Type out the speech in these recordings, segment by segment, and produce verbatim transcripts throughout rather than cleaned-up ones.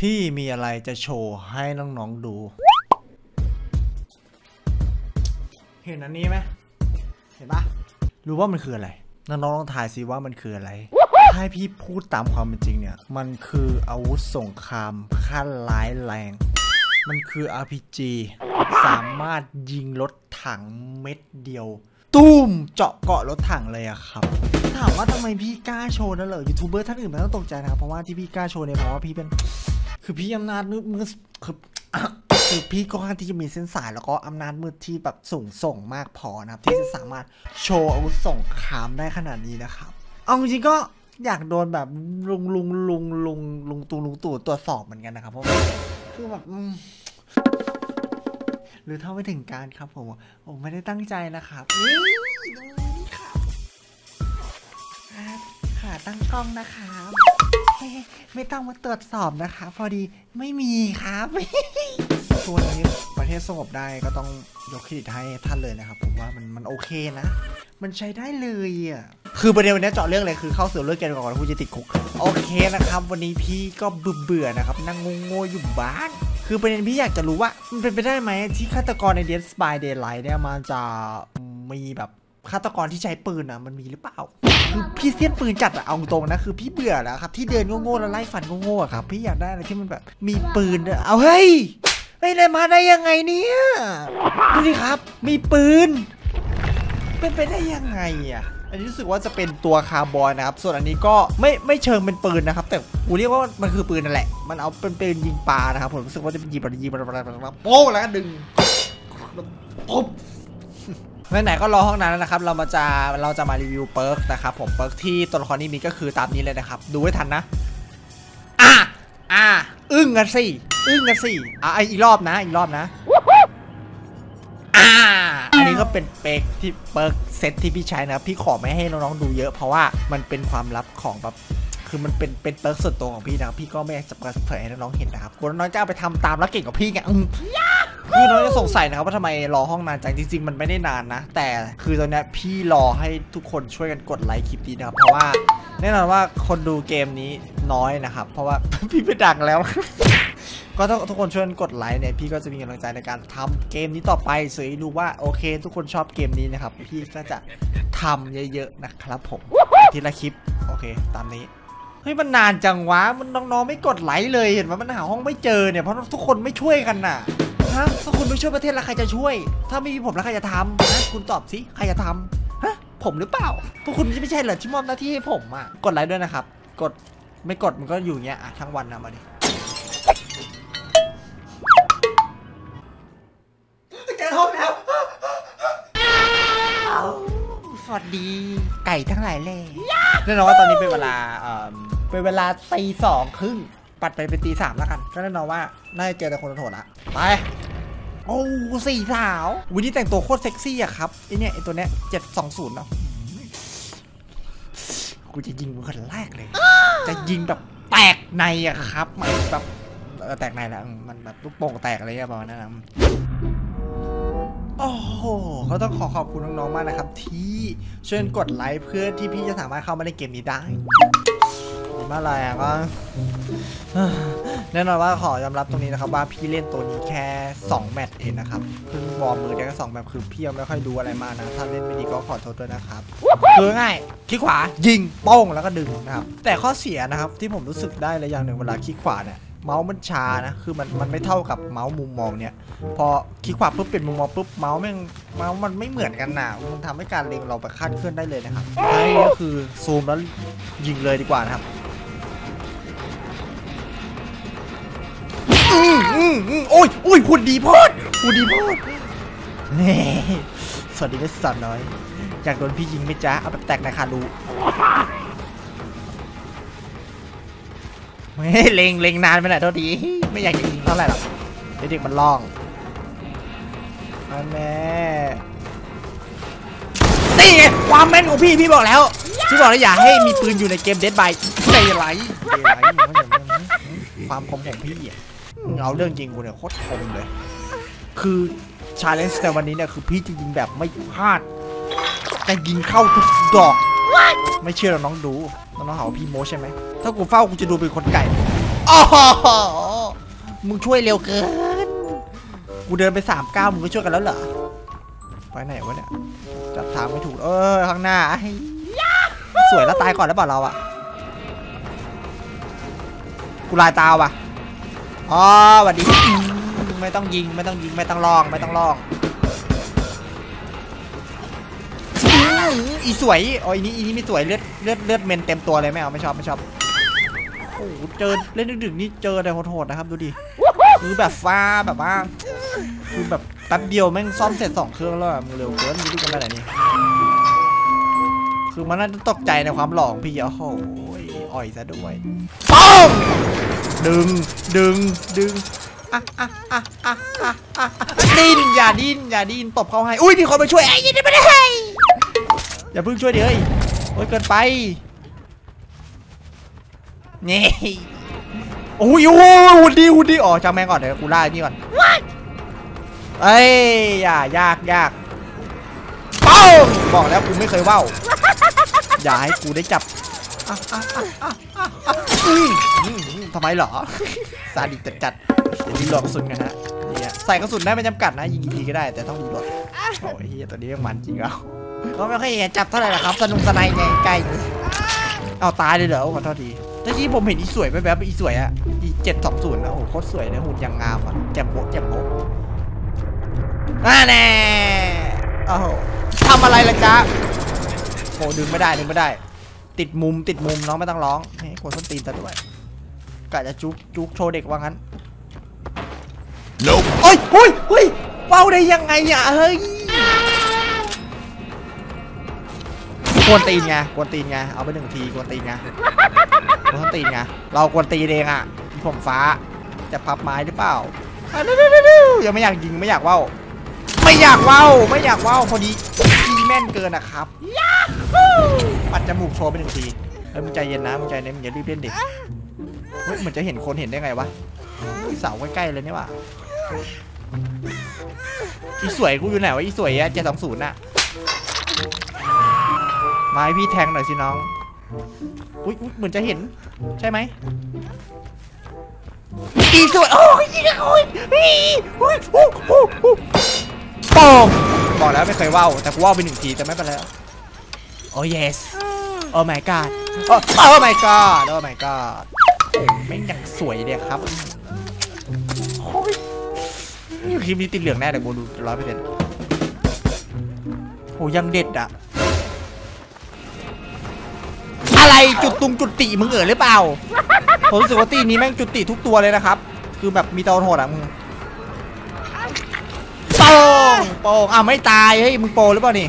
พี่มีอะไรจะโชว์ให้น้องๆดู เห็นอันนี้ไหมเห็นปะรู้ว่ามันคืออะไรน้องๆลองทายซิว่ามันคืออะไรถ้าพี่พูดตามความเป็นจริงเนี่ยมันคืออาวุธสงครามขั้นร้ายแรงมันคือ อาร์ พี จี สามารถยิงรถถังเม็ดเดียวตุ้มเจาะเกาะรถถังเลยอะครับถามว่าทำไมพี่กล้าโชว์นั่นเหรอยูทูบเบอร์ท่านอื่นไม่ต้องตกใจนะครับเพราะว่าที่พี่กล้าโชว์เนี่ยเพราะว่าพี่เป็นคือพี่อำนาจมืดมืดคือคือพี่ก็ค่อนข้างที่จะมีเส้นสายแล้วก็อำนาจมืดที่แบบสูงส่งมากพอนะครับที่จะสามารถโชว์อาวุธสงครามได้ขนาดนี้นะครับเอาจริงๆก็อยากโดนแบบลุงลุงลุงลุงลุงตูลุงตู่ตรวจสอบเหมือนกันนะครับเพราะว่าคือแบบหรือเท่าไม่ถึงการครับผมผมไม่ได้ตั้งใจนะครับนี่ครับขาตั้งกล้องนะครับไม่ต้องมาตรวจสอบนะคะพอดีไม่มีครับตัวนี้ประเทศสงบได้ก็ต้องยกเครดิตให้ท่านเลยนะครับผมว่ามันมันโอเคนะมันใช้ได้เลยอ่ะคือประเด็นวันนี้เจาะเรื่องอะไรคือเข้าสู่เรื่องเกมก่อนผู้จะติดคุกโอเคนะครับวันนี้พี่ก็เบื่อๆนะครับนั่งงงๆอยู่บ้านคือประเด็นพี่อยากจะรู้ว่ามันเป็นไปได้ไหมที่ฆาตกรใน Dead by Daylight เนี่ยมันจะมีแบบฆาตกรที่ใช้ปืนอ่ะมันมีหรือเปล่าคือพี่เสี้ยนปืนจัดอะเอาตรงนะคือพี่เบื่อแล้วครับที่เดินโง่ๆแล้วไล่ฟันโง่ๆครับพี่อยากได้อะไรที่มันแบบมีปืนเอาเฮ้ยไม่ได้มาได้ยังไงเนี่ยดูดิครับมีปืนเป็นไปได้ยังไงอ่ะอันนี้รู้สึกว่าจะเป็นตัวคาร์บอยนะครับส่วนอันนี้ก็ไม่ไม่เชิงเป็นปืนนะครับแต่กูเรียกว่ามันคือปืนนั่นแหละมันเอาเป็นปืนยิงปลานะครับผมรู้สึกว่าจะยิงปลายิงปลาโป้งแล้วก็ดึงปุ๊บไหนๆก็รอห้องนั้นแล้วนะครับเรามาจะเราจะมารีวิวเปิร์กนะครับผมเปิร์กที่ตัวละครนี้มีก็คือตามนี้เลยนะครับดูให้ทันนะอ่ะอ่ะอึ้งกันสิอึ้งกันสิอ่ะอีกรอบนะอีกรอบนะอ่าอันนี้ก็เป็นเปิร์กที่เปิร์กเซตที่พี่ใช้นะครับพี่ขอไม่ให้น้องๆดูเยอะเพราะว่ามันเป็นความลับของแบบคือมันเป็นเป็นเปิร์กส่วนตัวของพี่นะครับพี่ก็ไม่จะเผยให้น้องๆเห็นนะครับกลัวน้องจะเอาไปทำตามแล้วเก่งกว่าพี่ไงคือน้องจะสงสัยนะครับว่าทำไมรอห้องนานจังจริงๆมันไม่ได้นานนะแต่คือตอนนี้พี่รอให้ทุกคนช่วยกันกดไลค์คลิปนี้นะครับเพราะว่าแน่นอนว่าคนดูเกมนี้น้อยนะครับเพราะว่าพี่ไปดังแล้วก็ถ้าทุกคนช่วยกันกดไลค์เนี่ยพี่ก็จะมีกำลังใจในการทำเกมนี้ต่อไปสื่อรู้ว่าโอเคทุกคนชอบเกมนี้นะครับพี่ก็จะทำเยอะๆนะครับผมทีละคลิปโอเคตามนี้เฮ้ยมันนานจังวะมันน้องๆไม่กดไลค์เลยเห็นไหมมันหาห้องไม่เจอเนี่ยเพราะทุกคนไม่ช่วยกันน่ะฮะถ้าคุณไม่ช่วยประเทศแล้วใครจะช่วยถ้าไม่มีผมแล้วใครจะทำนะคุณตอบสิใครจะทำฮะผมหรือเปล่าพวกคุณไม่ใช่เหรอที่มอบหน้าที่ให้ผมอ่ะกดไลค์ด้วยนะครับกดไม่กดมันก็อยู่เงี้ยอ่ะทั้งวันนะมาดิเจอห้องแล้วสวัสดีไก่ทั้งหลายเลยแน่นอนว่าตอนนี้เป็นเวลาเอ่อเป็นเวลาตีสองครึ่งปัดไปเป็นตีสามแล้วกันก็แน่นอนว่าน่าจะเจอแต่คนโหดละไปโอ้สี่สาววันนี้แต่งตัวโคตรเซ็กซี่อะครับไอเนี่ยไอตัวเนี้ยเจ็ดสองศูนย์เนาะกูจะยิงมึงคนแรกเลยจะยิงแบบแตกในอะครับมันแบบแตกในแล้วมันแบบลูกโป่งแตกอะไรอย่างเงี้ยประมาณนั้นนะโอ้โหเขาต้องขอขอบคุณน้องๆมากนะครับที่ช่วยกดไลค์เพื่อที่พี่จะสามารถเข้ามาในเกมนี้ได้มาอะไรอ่ะก็แน่นอนว่าขอยอมรับตรงนี้นะครับว่าพี่เล่นตัวนี้แค่สองแมตช์เองนะครับเพิ่งวอร์มมือได้แค่สองแบบคือพี่ยังไม่ค่อยดูอะไรมากนะถ้าเล่นไม่ดีก็ขอโทษด้วยนะครับคือง่ายคลิกขวายิงโป้งแล้วก็ดึงนะครับแต่ข้อเสียนะครับที่ผมรู้สึกได้เลยอย่างหนึ่งเวลาคลิกขวาเนี่ยเมาส์มันช้านะคือมันมันไม่เท่ากับเมาส์มุมมองเนี่ยพอคลิกขวาปุ๊บเป็นมุมมองปุ๊บเมาส์แม่งเมาส์มันไม่เหมือนกันนะมันทำให้การเล็งเราไปคาดเคลื่อนได้เลยนะครับท้ายก็คือซูมแล้วยิงเลยดีกว่านะครับอืมอืมอืมโอ้ยโอ้ยพูดดีพอดพูดดีพอดสวัสดีแม่สาวน้อยอยากโดนพี่ยิงไหมจ๊ะเอาแบบแตกในคารูไม่เล็งเล็งนานไปหน่อยเท่าดีไม่อยากจะยิงเท่าไหร่หรอกเด็กมันล่องแม่นี่ไงความแม่นของพี่พี่บอกแล้วพี่บอกแล้วอย่าให้มีปืนอยู่ในเกม Dead by Daylight ความคมของพี่เอาเรื่องจริงกูเนี่ยโคตรคมเลยคือชาเลนจ์ในวันนี้เนี่ยคือพี่จะยิงแบบไม่พลาดจะยิงเข้าทุกดอกไม่เชื่อน้องดูน้องหาว่าพี่โม้ใช่ไหมถ้ากูเฝ้ากูจะดูเป็นคนไก่อ๋อมึงช่วยเร็วเกินกูเดินไปสามก้าวมึงก็ช่วยกันแล้วเหรอไปไหนวะเนี่ยจับทางไม่ถูกเออข้างหน้าสวยแล้วตายก่อนแล้วเปล่าเราอะกูลายตาว่ะอ๋อสวัสดีไม่ต้องยิงไม่ต้องยิงไม่ต้องลองไม่ต้องลองอีสวยอ๋ออีนี้อีนี้ไม่สวยเลือดเลือดเลือดเมนเต็มตัวเลยไม่เอาไม่ชอบไม่ชอบโอ้เจอเล่นดึกๆนี่เจอแต่โหดๆนะครับดูดิคือแบบฟ้าแบบว่าคือแบบแป๊บเดียวแม่งซ่อมเสร็จสองเครื่องแล้วมึงเร็วเกินมึงดูกันได้ไหนนี่คือมันน่าจะตกใจในความหล่อของพี่โอ้โหอ่อยซะด้วยป้องดึงดึงดึงอ่ะอ่ะอ่ะอ่ะอ่ะอ่ะดิ้นอย่าดิ้นอย่าดิ้นตบเขาให้อุ้ยมีคนมาช่วยไอ้ยินดีไม่ได้อย่าเพิ่งช่วยดิเฮ้ยโอ้ยเกินไปนี่โอ้ยโอ้หุ่นดีหุ่นดีอ๋อจำแม่งก่อนเดี๋ยวกูล่านี่ก่อนเอ้ยอย่ายากยากเป้าบอกแล้วกูไม่เคยว่าวอย่าให้กูได้จับทำไมเหรอซาดิสจัดๆอย่าดีหลอกกระสุนกันฮะนี่ใส่กระสุนได้ไม่จำกัดนะยิงกี่ทีก็ได้แต่ต้องดีหลอกโอ้ยเฮียตัวนี้ยังมันจริงเอาเขาไม่ค่อยจับเท่าไหร่หรอกครับสนุกสนายไงใกล้เอาตายเลยเหรอขอโทษทีเมื่อกี้ผมเห็นอีสวยไปแบบอีสวยอะอีเจ็ดสองศูนย์นะโอ้โหโคตรสวยนะหุ่นยังงามอะแจ่มโบ๊ะแจ่มโบ๊ะอ่าแน่โอ้โหทำอะไรล่ะจ๊ะโอ้ดึงไม่ได้ดึงไม่ได้ติดมุมติดมุมน้องไม่ต้องร้องให้กดส้นตีนซะด้วยกะจะจุกจุกโชว์เด็กว่างั้นโอ้ยเฮ้ยเฮ้ยเป้าได้ยังไงอ่ะเฮ้ยกวนตีนไงกวนตีนไงเอาไปหนึ่งทีกวนตีนไงกวนตีนไงเรากวนตีนเองอ่ะผมฟ้าจะพับไม้หรือเปล่ายังไม่อยากยิงไม่อยากว่าวไม่อยากว่าวไม่อยากว่าวพอดีทีแม่นเกินนะครับปัดจมูกโชว์ไปหนึ่งทีเฮ้ยมึงใจเย็นนะมึงใจเย็นมึงอย่ารีบเล่นเด็กเฮ้ยเหมือนจะเห็นคนเห็นได้ไงวะเสาใกล้ๆเลยนี่ว่ะอีสวยกูอยู่ไหนวะอีสวยอะเจ็ดสองศูนย์อะมาให้พี่แทงหน่อยสิน้องอุ้ยเหมือนจะเห็นใช่ไหมอีสวยโอ้ยโอ้ยโอ้ยโอ้ยโอ้ยโอ้ยปองบอกแล้วไม่เคยว่าวแต่กูว่าวไปหนึ่งทีแต่ไม่เป็นไรโอ้ yes โอ้ my god โอ้ my god โอ้ my god แม่งยังสวยเลยครับคลิปนี้ติดเหลืองแน่แต่โบดูร้อยเปอร์เซ็นต์โอ้ยังเด็ดอ่ะอะไรจุดตุงจุดติมึงเอ๋อหรือเปล่าผมรู้สึกว่าตีนี้แม่งจุดติทุกตัวเลยนะครับคือแบบมีตอนโหดอ่ะมึงโป่งโป่งอ่ะไม่ตายเฮ้ยมึงโปหรือเปล่านี่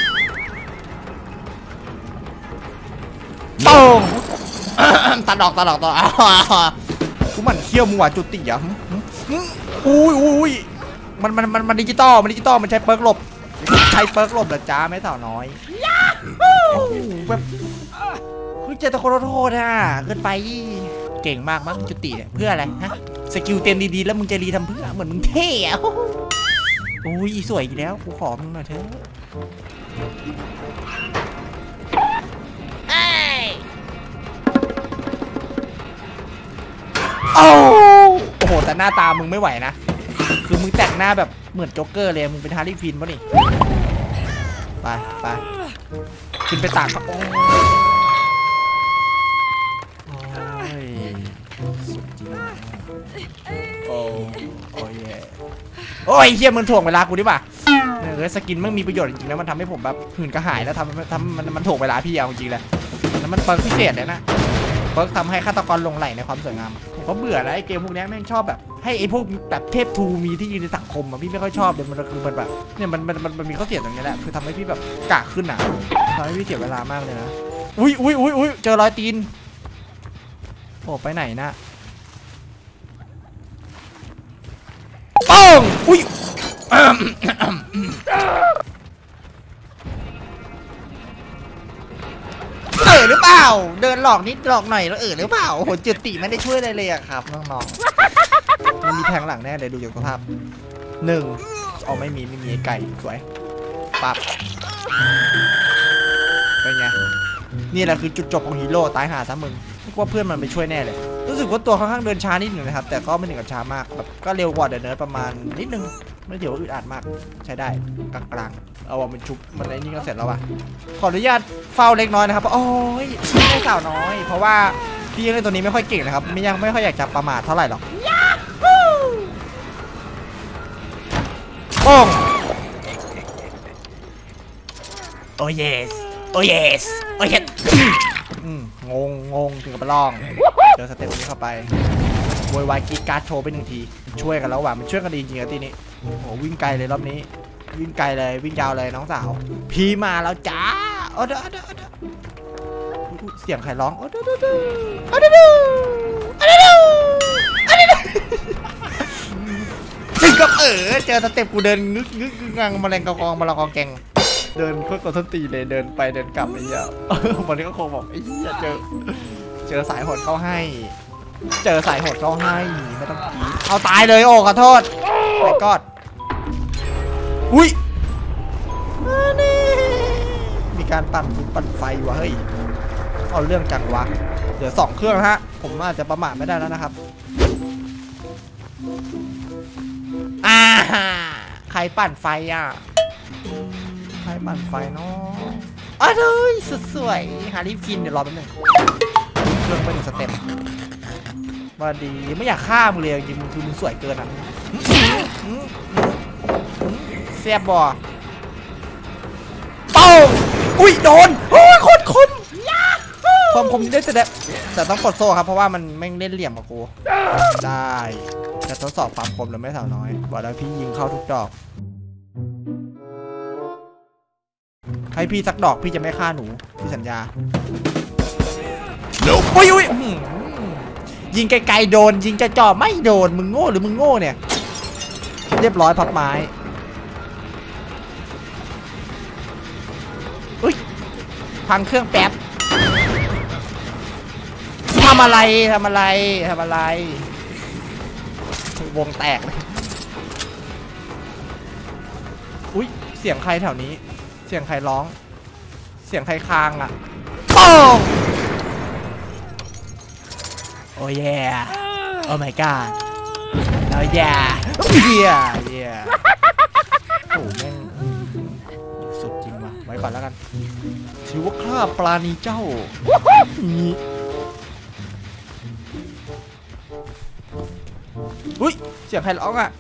โป่งตัดดอกตัดดอกต่อกูมันเขี้ยวมึงว่ะจุดติอ่ะอุ้ยอุ้ยมันมันมันมันดิจิตอลมันดิจิตอลมันใช้เปิร์กหลบใช้เปิร์กหลบเหรอจ้าแม่สาวน้อยโอ้โหแบบคือเจตโคโรโทษอ่ะเกินไปเก่งมากมั้งจุติเนี่ยเพื่ออะไรฮะสกิลเต็มดีๆแล้วมึงจะรีทำเพื่อเหมือนมึงเท่อะโอ้ยสวยอีกแล้วกูขอมึงหน่อยเถอะโอ้โหแต่หน้าตามึงไม่ไหวนะคือมึงแต่งหน้าแบบเหมือนโจ๊กเกอร์เลยมึงเป็นฮาร์ลีควินป่ะนี่ไปไปขึ้นไปตากโอ้ยสุดจริงโอ้โอ้ยโอ้ยเฮียมึงถ่วงเวลากูดิป่ะเออสกินมันมีประโยชน์จริงๆนะมันทำให้ผมแบบหื่นกระหายแล้วทำทำมันมันถ่วงเวลาพี่เอาจริงๆเลยแล้วมันเปิร์กพิเศษเลยนะเปิร์กทำให้ฆาตกรหลงไหลในความสวยงามผมก็เบื่อแล้วไอ้เกมพวกนี้แม่งชอบแบบให้ไอ้พวกแบบเทพทูมีที่ยืนในสังคมอ่ะพี่ไม่ค่อยชอบเลยมันคือมันแบบเนี่ยมันมันมันมีข้อเสียตรงนี้แหละคือทำให้พี่แบบกากขึ้นอ่ะทำให้พี่เสียเวลามากเลยนะอุ้ยอุ้ยอุ้ยอุ้ยเจอรอยตีนโอ้ไปไหนนะป้องอุ้ยเออหรือเปล่าเดินหลอกนิดหลอกหน่อยแล้วเออหรือเปล่าโหจุดติไม่ได้ช่วยอะไรเลยอะครับน้องๆมันมีแทงหลังแน่เลยดูจากสภาพหนึ่งอ๋อไม่มีไม่มีไก่สวยปั๊บเป็นไงนี่แหละคือจุดจบของฮีโร่ตายหาซะมึงไม่ว่าเพื่อนมันไปช่วยแน่เลยรู้สึกว่าตัวค่อนข้างเดินช้านิดหนึ่งนะครับแต่ก็ไม่ถึงกับช้ามากแบบก็เร็วกว่าเดอะเนิร์ดประมาณนิดนึงไม่เดี๋ยวอึดอัดมากใช้ได้กลางๆเอาว่ามันชุบมันไอ้นี่ก็เสร็จแล้วว่ะขออนุญาตเฝ้าเล็กน้อยนะครับโอ้ยไม่สาวน้อยเพราะว่าพี่เล่นตัวนี้ไม่ค่อยเก่งนะครับไม่ยังไม่ค่อยอยากจะประมาทเท่าไหร่หรอกโป้งโอ้ยสโอ้ยสโอ้ยงงงงถึงกับร้องเจอสเต็ปนี้เข้าไปโวยวายกีการ์ดโชว์ไปหนึ่งทีช่วยกันแล้วว่ะมันช่วยกันดีจริงๆทีนี้โอ้โหวิ่งไกลเลยรอบนี้วิ่งไกลเลยวิ่งยาวเลยน้องสาวพีมาแล้วจ้าโอ้เด้อเด้อเด้อเสียงใครร้องโอ้เด้อเด้อเด้อโอ้เด้อเด้อโอ้เด้อเด้อโอ้เด้อเด้อถึงกับเออเจอสเต็ปกูเดินงึกงึกงังแมลงกระกองแมลงกองแกงเดินโคตรกดส้นตีเลยเดินไปเดินกลับไอ้เหี้ยวันนี้ก็คงบอกไอ้เหี้ยเจอเจอสายโหดเข้าให้เจอสายโหดเข้าให้ไม่ต้องกีเอาตายเลยโอ้ขอโทษไอ้กอดอุ้ยมีการปั่นฟุตปั่นไฟวะเฮ้ยเอาเรื่องจังวะเหลือสองเครื่องฮะผมอาจจะประมาทไม่ได้แล้วนะครับอ่าใครปั่นไฟอ่ะใครปั่นไฟเนาะอ้าวเลยสุดสวยหารีบกินเดี๋ยวรอแป๊บนึงเครื่องไปหนึ่งสเต็ปมาดีไม่อยากฆ่ามึงเลยจริงมึงคือมึงสวยเกินอ่ะเสียบบอเป้าอุ้ยโดนโอ้ยโคตรคมความคมได้แต่แต่ต้องกดโซ่ครับเพราะว่ามันไม่เล่นเหลี่ยมกับกูได้จะทดสอบความคมหรือไม่สาวน้อยบอกแล้วพี่ยิงเข้าทุกดอกให้พี่สักดอกพี่จะไม่ฆ่าหนูพี่สัญญาโอ้ยอุ้ยยิงไกลๆโดนยิงจะจ่อไม่โดนมึงโง่หรือมึงโง่เนี่ยเรียบร้อยพับไม้อุ้ยพังเครื่องแป๊บทำอะไรทำอะไรทำอะไรวงแตกเลยอุ้ยเสียงใครแถวนี้เสียงใครร้องเสียงใครคางอ่ะโป้งโอ้ยโอ้ my god โอ้ยเย่เย่เย่โอ้แม่งสุดจริงว่ะไว้ก่อนแล้วกันถือว่าข้าปลาณีเจ้านี่อุ้ยเสียงใครร้องอ่ะ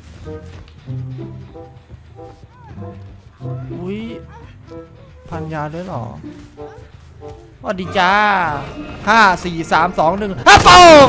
อุ้ยพันยาด้วยหรอสวัสดีจ้าห้าสี่สามสองหนึ่งฮ่าปง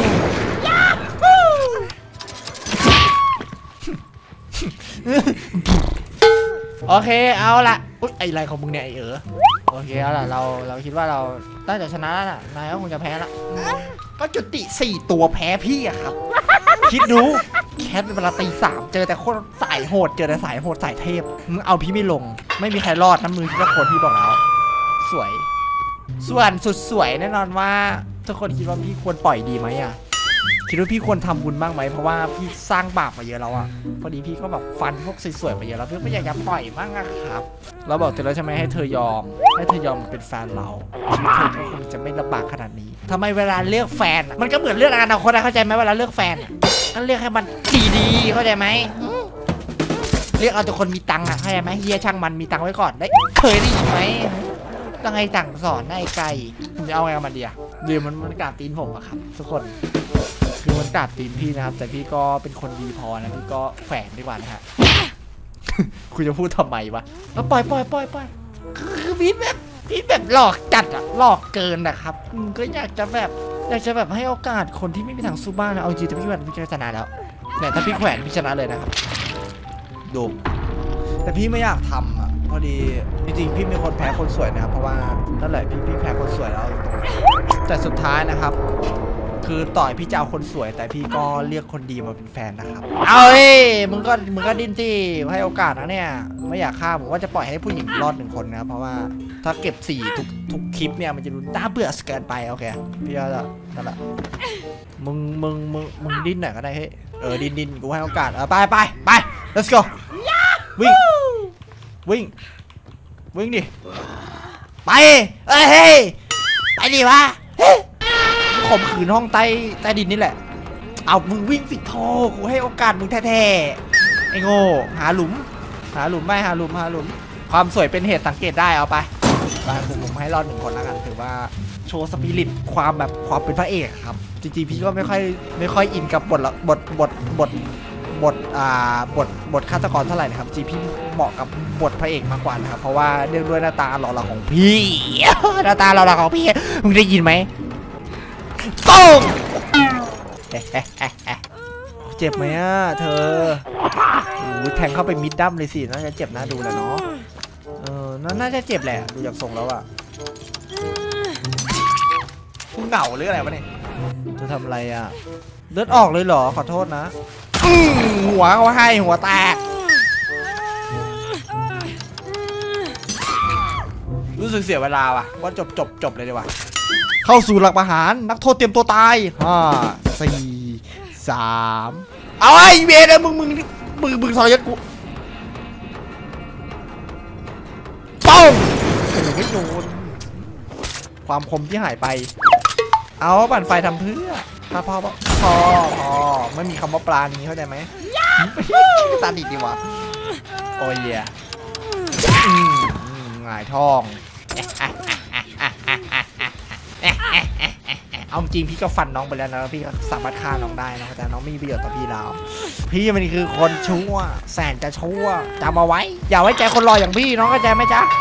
โอเคเอาละอุ๊ยไออะไรของมึงเนี่ยไอเออโอเคเอาละเราเราคิดว่าเราน่าจะชนะแล้วน่ะนายก็คงจะแพ้ละก็จุติสี่ตัวแพ้พี่อะครับคิดดูแคทเป็นเวลาตีสามเจอแต่คนสายโหดเจอแต่สายโหดสายเทพมึงเอาพี่ไม่ลงไม่มีใครรอดน้ำมือที่ทุกคนพี่บอกแล้วสวยส่วนสุดสวยแน่นอนว่าทุกคนคิดว่าพี่ควรปล่อยดีไหมอ่ะคิดว่าพี่ควรทำบุญบ้างไหมเพราะว่าพี่สร้างบาปมาเยอะแล้วอ่ะพอดีพี่ก็แบบฟันพวกสวยๆมาเยอะแล้วพี่ไม่อยากจะปล่อยบ้างอะครับเราบอกเธอแล้วใช่ไหมให้เธอยอมให้เธอยอมเป็นแฟนเราชีวิตเธอก็คงจะไม่ลำบากขนาดนี้ทำไมเวลาเลือกแฟนมันก็เหมือนเลือกอนาคตนะเข้าใจไหมเวลาเลือกแฟนก็เลือกให้มันดีๆเข้าใจไหมเลือกเอาแต่คนมีตังค์อะเข้าใจไหมเฮียช่างมันมีตังค์ไว้ก่อนได้เคยได้ยินไหมต้องให้สั่งสอนได้ไกลผมจะเอาไงกับมันดีอะเดี๋ยวมันมันกราบตีนผมอะครับทุกคนคือมันกราบตีนพี่นะครับแต่พี่ก็เป็นคนดีพอนะพี่ก็แฝงดีกว่านะฮะคุณจะพูดทำไมวะแล้วปล่อยปล่อยปล่อยปล่อยคือพี่แบบพี่แบบหลอกจัดอะหลอกเกินนะครับก็อยากจะแบบอยากจะแบบให้โอกาสคนที่ไม่มีทางสู้บ้างนะเอาจริงแต่พี่แหวนพี่ชนะแล้วเนี่ยถ้าพี่แขวนพี่ชนะเลยนะครับดูแต่พี่ไม่อยากทำอะพอดีจริงๆพี่เป็นคนแพ้คนสวยนะครับเพราะว่านั่นแหละพี่พี่แพ้คนสวยแล้วตรงๆแต่สุดท้ายนะครับคือต่อยพี่จะเอาคนสวยแต่พี่ก็เลือกคนดีมาเป็นแฟนนะครับเอาเฮ้ยมึงก็มึงก็ดิ้นที่ให้โอกาสนะเนี่ยไม่อยากฆ่าผมว่าจะปล่อยให้ผู้หญิงรอดหนึ่งคนนะเพราะว่าถ้าเก็บสี่ทุกทุกคลิปเนี่ยมันจะดูน่าเบื่อเกินไปโอเคพี่ก็จะนั่นแหละมึงมึงมึงมึงดิ้นหน่อยก็ได้เฮ้ยเออดิ้นดิ้นกูให้โอกาสเออไปไปไป let's go วิ่งวิ่งวิ่งดิไปเอ้ยไปดิวะโคข่มขืนห้องใต้ใต้ดินนี่แหละเอามึงวิ่งสิโทกูให้โอกาสมึงแท้ๆไอ้โง่หาหลุมหาหลุมไม่หาหลุมหาหลุมความสวยเป็นเหตุสังเกตได้เอาไปไปผมผมให้รอดหนึ่งคนแล้วกันถือว่าโชว์สปิริตความแบบความเป็นพระเอกครับจริงๆพี่ก็ไม่ค่อยไม่ค่อยอินกับบทละบทบทบทบทอ่าบทบทฆาตกรเท่าไหร่นะครับจริงพี่เหมาะกับบทพระเอกมากกว่านะครับเพราะว่าเนื่องด้วยหน้าตาหล่อๆของพี่หน้าตาหล่อๆของพี่มึงได้ยินไหมต้งเจ็บไหมอ่ะเธอโอ้แทงเข้าไปมิดดั้มเลยสิน่าจะเจ็บนะดูแลเนาะเออน่าจะเจ็บแหละดูจากทรงแล้วอ่ะกูเหงาหรืออะไรวะเนี่ยเธอทำอะไรอ่ะเลือดออกเลยเหรอขอโทษนะหัวเขาให้หัวแตกรู้สึกเสียเวลาว่ะว่าจบจบจบเลยดีกว่าเข้าสู่หลักประหารนักโทษเตรียมตัวตายห้าสี่สามเอาไอ้เบนมึงมึงมึงมึงสอยยัดกูป้องไม่โดนความคมที่หายไปเอาปั่นไฟทำเพื่อพอพอพอพอพอไม่มีคำว่าปลานี้เข้าใจไหมตาดิดดีวะโอ้ยอ่ะหงายท้องเอาจริงพี่ก็ฟันน้องไปแล้วนะพี่ก็สามารถฆ่าน้องได้นะแต่น้องไม่มีประโยชน์ต่อพี่เราพี่มันคือคนชั่วแสนจะชั่วจำเอาไว้อย่าไว้ใจคนรออย่างพี่น้องเข้าใจไหมจ๊ะ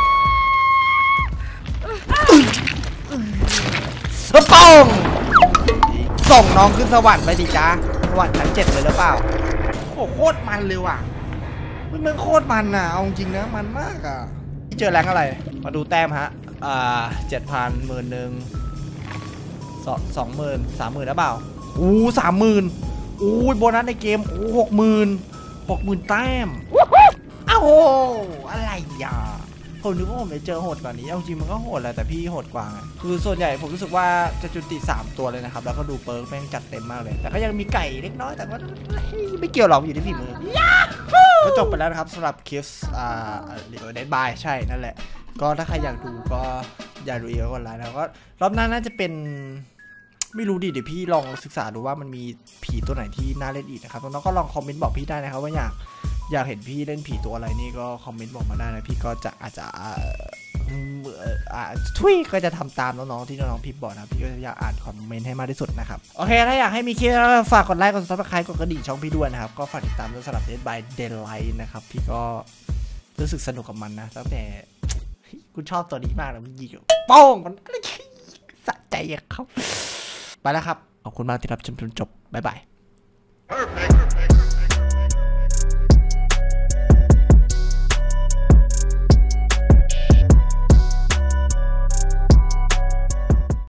ป้องส่งน้องขึ้นสวรรค์ไปดิจ้าสวรรค์ชั้นเจ็ดเลยหรือเปล่าโอ้โคตรมันเลยว่ะมันมันโคตรมันอ่ะเอาจริงนะมันมากอ่ะที่เจอแรงอะไรมาดูแต้มฮะอ่าเจ็ดพันหมื่นหนึ่งสองสองหมื่นสามหมื่นหรือเปล่าอู้สามหมื่นอู้โบนัสในเกมอู้หกหมื่นหกหมื่นแต้มอ้าวอะไรอย่าผมนึกว่าผมจะเจอโหดกว่านี้เอาจริงมันก็โหดแหละแต่พี่โหดกว่าคือส่วนใหญ่ผมรู้สึกว่าจะจุติสามตัวเลยนะครับแล้วก็ดูเปิร์กแม่งจัดเต็มมากเลยแต่ก็ยังมีไก่เล็กน้อยแต่ว่าไม่เกี่ยวหรอกอยู่ที่ฝีมือก็จบไปแล้วนะครับสำหรับคลิปอ่าเดดบายใช่นั่นแหละก็ถ้าใครอยากดูก็อยากดูเยอะกว่าไลน์แล้วก็รอบหน้าน่าจะเป็นไม่รู้ดิเดี๋ยวพี่ลองศึกษาดูว่ามันมีผีตัวไหนที่น่าเล่นอีกนะครับน้องๆก็ลองคอมเมนต์บอกพี่ได้นะครับว่าอยากอยากเห็นพี่เล่นผีตัวอะไรนี่ก็คอมเมนต์บอกมาได้นะพี่ก็จะอาจจะอ่าทุยก็จะทำตามน้องๆที่น้องๆพิมพ์บอกนะพี่ก็จะอยากอ่านคอมเมนต์ให้มากที่สุดนะครับโอเคถ้าอยากให้มีคลิปฝากกดไลค์กดซับสไครต์กดกระดิ่งช่องพี่ด้วยนะครับก็ฝากติดตามด้วยสำหรับ Dead by Daylight นะครับพี่ก็รู้สึกสนุกกับมันนะตั้งแต่คุณชอบตัวนี้มากนะมันยิงป้องมันสะใจอะครับไปแล้วครับขอบคุณมากที่รับชมจนจบบ๊ายบาย